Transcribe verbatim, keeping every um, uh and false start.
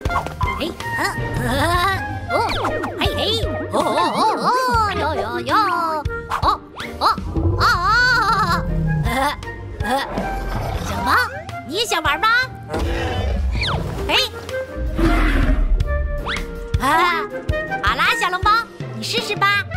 嘿，啊，哦，嘿嘿，哦哦哦，哟哟哟，哦哦啊！呃呃，小猫，你也想玩吗？嘿，啊，好啦，小笼包，你试试吧。